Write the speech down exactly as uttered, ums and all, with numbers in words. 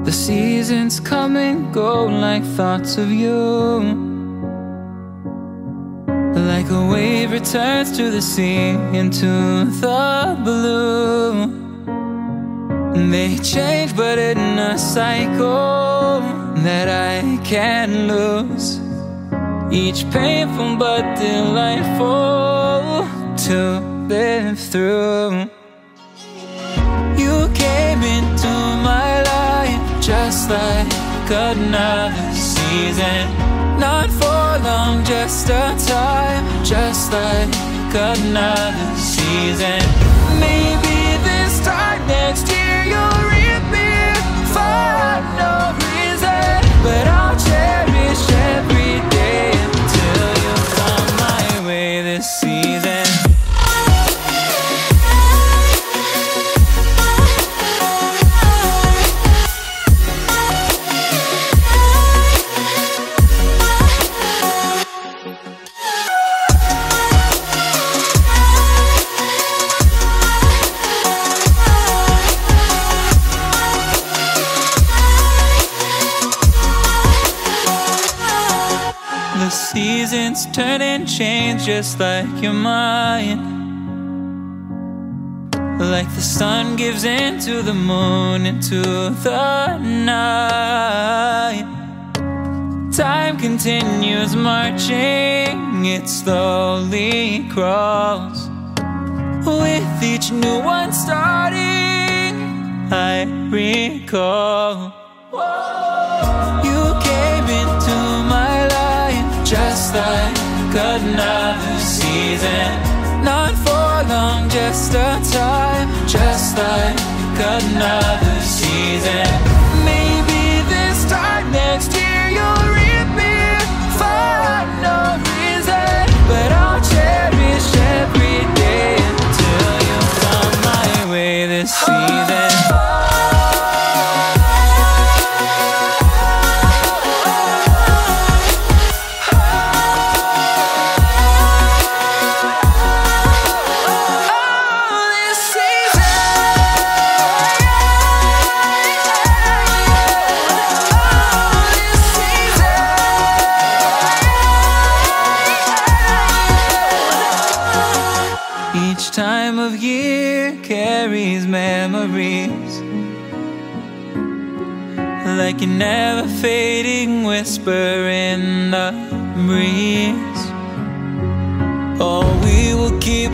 The seasons come and go like thoughts of you. Like a wave returns to the sea, into the blue. They change but in a cycle that I can't lose. Each painful but delightful to live through. You came into my life just like another season. Not for long, just a time, just like another season. Maybe this time next year you'll reappear for no reason, but I'll cherish every day until you come my way this season. The seasons turn and change just like your mind. Like the sun gives into the moon, into the night. Time continues marching, it slowly crawls. With each new one starting, I recall. You came into my life just like another season. Not for long, just a time, just like another season. Maybe this time next year you'll reappear for no reason, but I'll cherish every day until you come my way this season. Each time of year carries memories, like a never fading whisper in the breeze. Oh, we will keep